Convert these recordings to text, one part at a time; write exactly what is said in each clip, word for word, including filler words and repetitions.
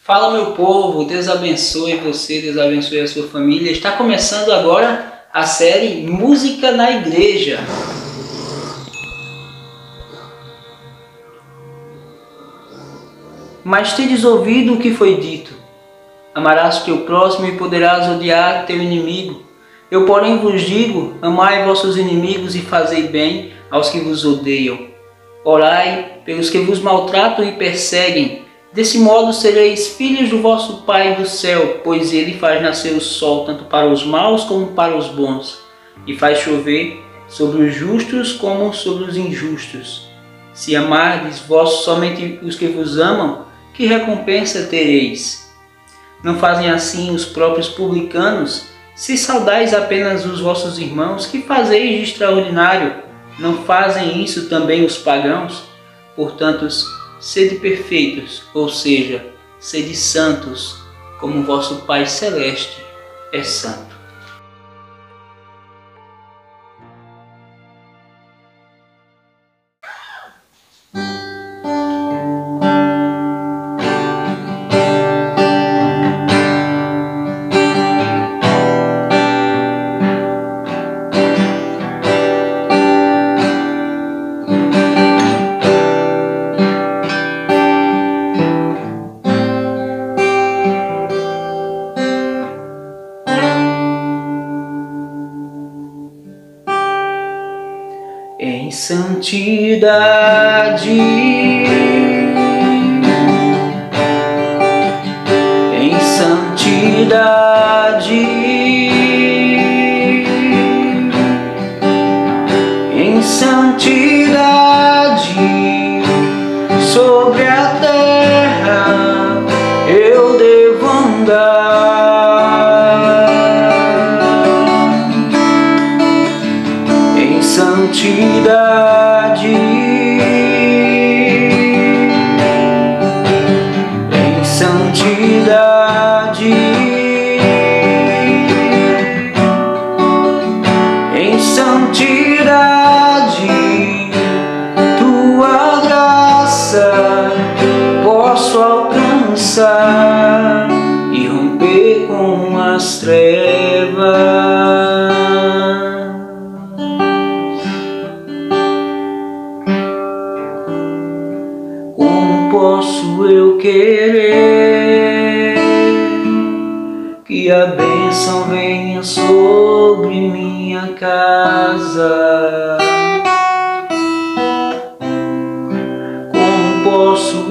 Fala, meu povo, Deus abençoe você, Deus abençoe a sua família. Está começando agora a série Música na Igreja. Mas tendes ouvido o que foi dito: amarás teu próximo e poderás odiar teu inimigo. Eu, porém, vos digo: amai vossos inimigos e fazei bem aos que vos odeiam. Orai pelos que vos maltratam e perseguem. Desse modo sereis filhos do vosso Pai do céu, pois ele faz nascer o sol tanto para os maus como para os bons, e faz chover sobre os justos como sobre os injustos. Se amardes vós somente os que vos amam, que recompensa tereis? Não fazem assim os próprios publicanos? Se saudais apenas os vossos irmãos, que fazeis de extraordinário? Não fazem isso também os pagãos? Portanto, sede perfeitos, ou seja, sede santos, como vosso Pai Celeste é santo. Em santidade, em santidade, em santidade, sobre a terra eu devo andar. Em santidade, em santidade, em santidade, tua graça posso alcançar e romper com as trevas. Posso eu querer que a bênção venha sobre minha casa? Como posso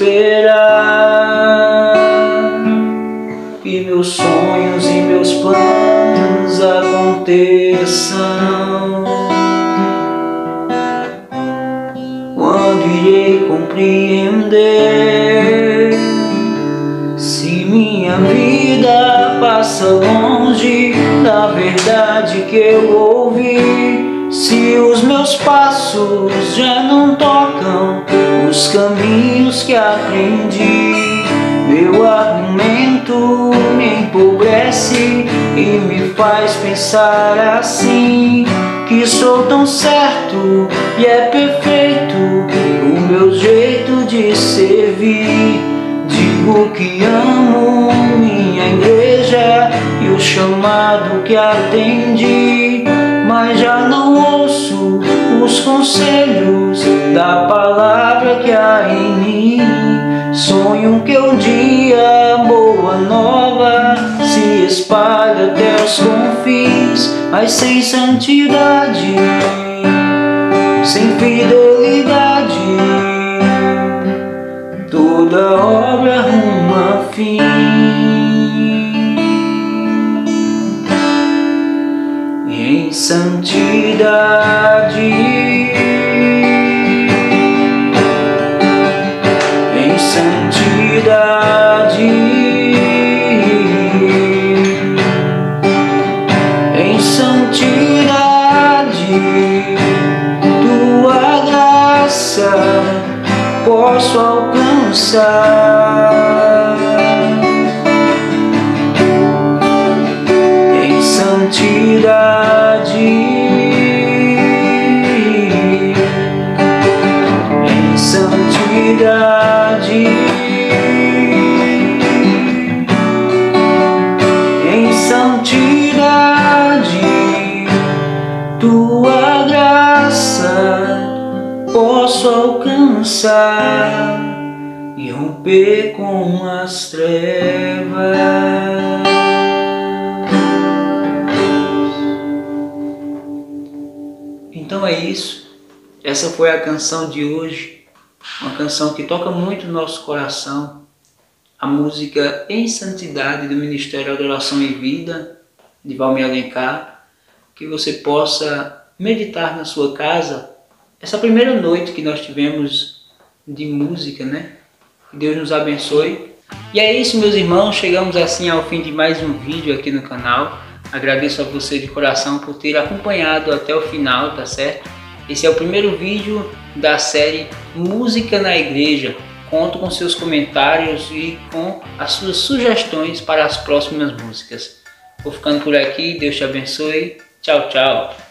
esperar que meus sonhos e meus planos aconteçam? Quando irei compreender se minha vida passa longe da verdade que eu ouvi? Se os meus passos já não tocam os caminhos que aprendi? Meu argumento me empobrece e me faz pensar assim, que sou tão certo e é perfeito o meu jeito de servir. Digo que amo minha igreja e o chamado que atendi, mas já não ouço os conselhos da palavra que há em mim. Sonho que um dia a boa nova se espalha até os confins, mas sem santidade, sem fidelidade, toda obra arruma fim. Em santidade, em santidade, em santidade, tua graça posso alcançar é como as trevas. Então é isso. Essa foi a canção de hoje. Uma canção que toca muito no nosso coração. A música Em Santidade do Ministério Adoração e Vida, de Valmir Alencar. Que você possa meditar na sua casa essa primeira noite que nós tivemos de música, né? Que Deus nos abençoe. E é isso, meus irmãos, chegamos assim ao fim de mais um vídeo aqui no canal. Agradeço a você de coração por ter acompanhado até o final, tá certo? Esse é o primeiro vídeo da série Música na Igreja. Conto com seus comentários e com as suas sugestões para as próximas músicas. Vou ficando por aqui, Deus te abençoe. Tchau, tchau.